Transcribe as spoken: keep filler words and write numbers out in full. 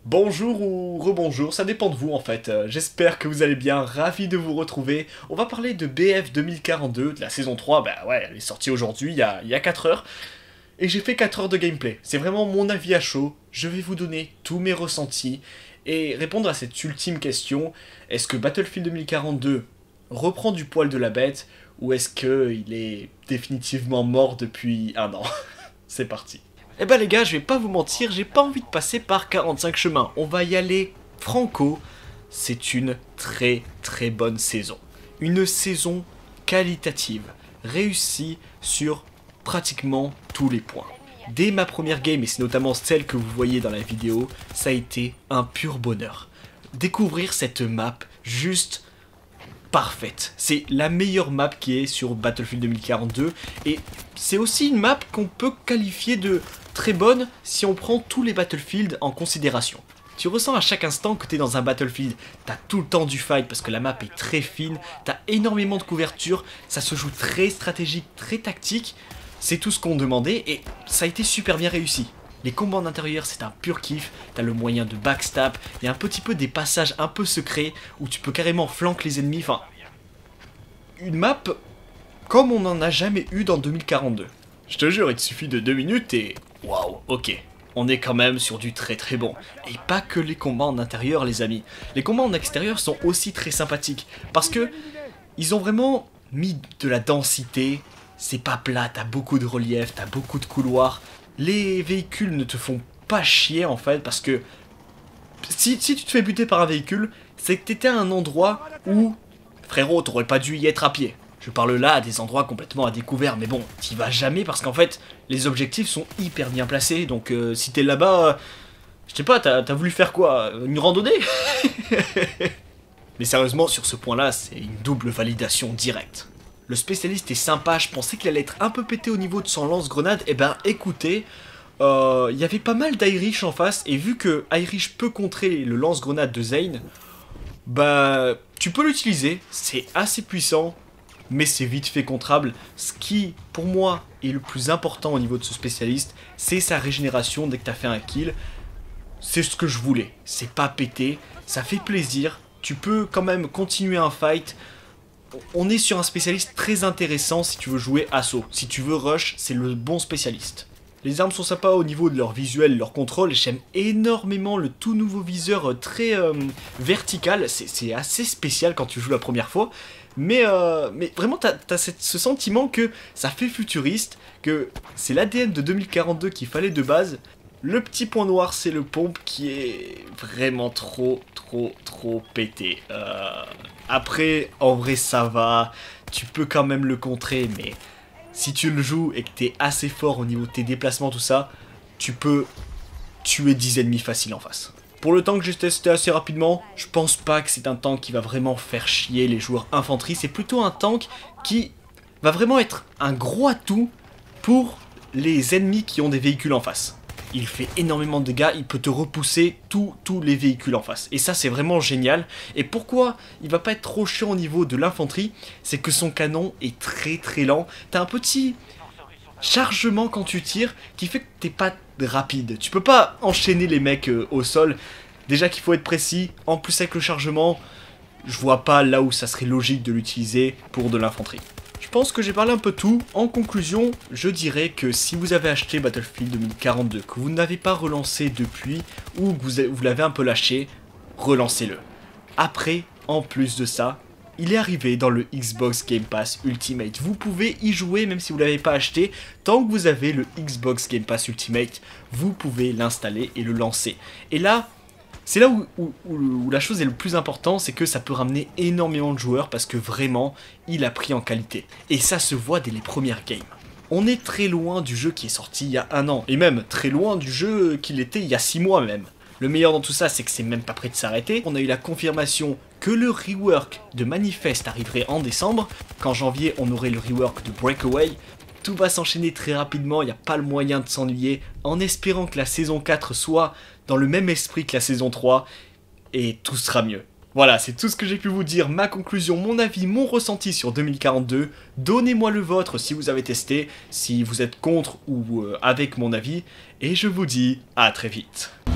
Bonjour ou rebonjour, ça dépend de vous en fait. Euh, J'espère que vous allez bien, ravi de vous retrouver. On va parler de B F deux mille quarante-deux, de la saison trois, bah ouais, elle est sortie aujourd'hui, il y a, il y a quatre heures. Et j'ai fait quatre heures de gameplay. C'est vraiment mon avis à chaud, je vais vous donner tous mes ressentis et répondre à cette ultime question. Est-ce que Battlefield deux mille quarante-deux reprend du poil de la bête ou est-ce qu'il est définitivement mort depuis un an? C'est parti. Eh ben les gars, je vais pas vous mentir, j'ai pas envie de passer par quarante-cinq chemins. On va y aller franco. C'est une très très bonne saison. Une saison qualitative, réussie sur pratiquement tous les points. Dès ma première game, et c'est notamment celle que vous voyez dans la vidéo, ça a été un pur bonheur. Découvrir cette map juste parfaite. C'est la meilleure map qui est sur Battlefield deux mille quarante-deux et c'est aussi une map qu'on peut qualifier de très bonne si on prend tous les Battlefield en considération. Tu ressens à chaque instant que tu es dans un Battlefield, t'as tout le temps du fight parce que la map est très fine, t'as énormément de couverture, ça se joue très stratégique, très tactique, c'est tout ce qu'on demandait et ça a été super bien réussi. Les combats en intérieur, c'est un pur kiff, t'as le moyen de backstab, il y a un petit peu des passages un peu secrets où tu peux carrément flanquer les ennemis, enfin... Une map comme on n'en a jamais eu dans deux mille quarante-deux. Je te jure, il te suffit de deux minutes et... Waouh, ok, on est quand même sur du très très bon. Et pas que les combats en intérieur les amis. Les combats en extérieur sont aussi très sympathiques, parce que ils ont vraiment mis de la densité, c'est pas plat, t'as beaucoup de relief, t'as beaucoup de couloirs. Les véhicules ne te font pas chier en fait, parce que si, si tu te fais buter par un véhicule, c'est que t'étais à un endroit où, frérot, t'aurais pas dû y être à pied. Je parle là à des endroits complètement à découvert, mais bon, t'y vas jamais parce qu'en fait, les objectifs sont hyper bien placés, donc euh, si t'es là-bas, euh, je sais pas, t'as t'as voulu faire quoi? Une randonnée? Mais sérieusement, sur ce point-là, c'est une double validation directe. Le spécialiste est sympa, je pensais qu'il allait être un peu pété au niveau de son lance-grenade, et ben écoutez, il euh, y avait pas mal d'Irish en face, et vu que Irish peut contrer le lance-grenade de Zane, bah tu peux l'utiliser, c'est assez puissant, mais c'est vite fait contrable. Ce qui, pour moi, est le plus important au niveau de ce spécialiste, c'est sa régénération dès que t'as fait un kill. C'est ce que je voulais, c'est pas pété, ça fait plaisir, tu peux quand même continuer un fight. On est sur un spécialiste très intéressant si tu veux jouer assaut. Si tu veux rush, c'est le bon spécialiste. Les armes sont sympas au niveau de leur visuel, leur contrôle, et j'aime énormément le tout nouveau viseur très euh, vertical, c'est assez spécial quand tu joues la première fois, mais, euh, mais vraiment t'as as ce sentiment que ça fait futuriste, que c'est l'A D N de deux mille quarante-deux qu'il fallait de base. Le petit point noir c'est le pompe qui est vraiment trop trop trop pété. Euh, après en vrai ça va, tu peux quand même le contrer mais... Si tu le joues et que t'es assez fort au niveau de tes déplacements, tout ça, tu peux tuer dix ennemis faciles en face. Pour le tank que j'ai testé assez rapidement, je pense pas que c'est un tank qui va vraiment faire chier les joueurs infanterie. C'est plutôt un tank qui va vraiment être un gros atout pour les ennemis qui ont des véhicules en face. Il fait énormément de dégâts, il peut te repousser tous tous les véhicules en face. Et ça c'est vraiment génial. Et pourquoi il va pas être trop chiant au niveau de l'infanterie? C'est que son canon est très très lent. T'as un petit chargement quand tu tires qui fait que t'es pas rapide. Tu peux pas enchaîner les mecs euh, au sol. Déjà qu'il faut être précis. En plus avec le chargement, je vois pas là où ça serait logique de l'utiliser pour de l'infanterie. Je pense que j'ai parlé un peu tout. En conclusion, je dirais que si vous avez acheté Battlefield deux mille quarante-deux, que vous n'avez pas relancé depuis, ou que vous, vous l'avez un peu lâché, relancez-le. Après, en plus de ça, il est arrivé dans le Xbox Game Pass Ultimate. Vous pouvez y jouer même si vous ne l'avez pas acheté. Tant que vous avez le Xbox Game Pass Ultimate, vous pouvez l'installer et le lancer. Et là... C'est là où, où, où la chose est le plus important, c'est que ça peut ramener énormément de joueurs parce que vraiment, il a pris en qualité. Et ça se voit dès les premières games. On est très loin du jeu qui est sorti il y a un an, et même très loin du jeu qu'il était il y a six mois même. Le meilleur dans tout ça, c'est que c'est même pas prêt de s'arrêter. On a eu la confirmation que le rework de Manifest arriverait en décembre, qu'en janvier on aurait le rework de Breakaway. Tout va s'enchaîner très rapidement, il n'y a pas le moyen de s'ennuyer, en espérant que la saison quatre soit dans le même esprit que la saison trois, et tout sera mieux. Voilà, c'est tout ce que j'ai pu vous dire, ma conclusion, mon avis, mon ressenti sur deux mille quarante-deux. Donnez-moi le vôtre si vous avez testé, si vous êtes contre ou euh, avec mon avis, et je vous dis à très vite.